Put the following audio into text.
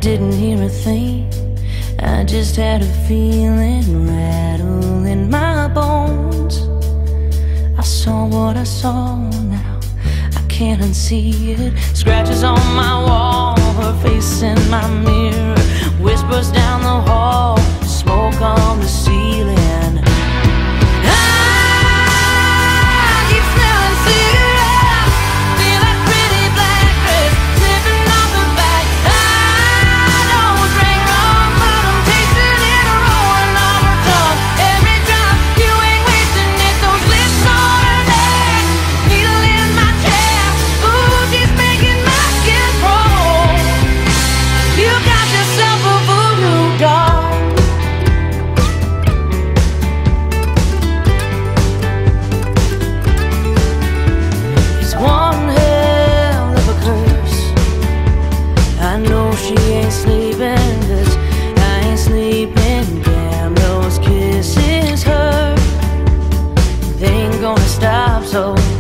didn't hear a thing. I just had a feeling, rattle in my bones. I saw what I saw now, I can't unsee it. Scratches on my wall, her face in my mirror, whispers down the hall, smoke on the ceiling. She ain't sleeping, 'cause I ain't sleeping. Damn, those kisses hurt, they ain't gonna stop, so